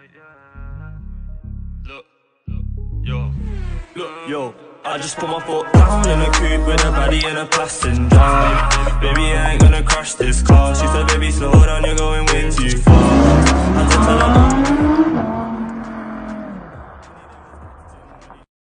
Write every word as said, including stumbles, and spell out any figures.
Look, yo, look, yo. I just put my foot down in a coupe with a baddie and a passenger. Baby, I ain't gonna crash this car. She said, baby, slow down, you're going way too fast.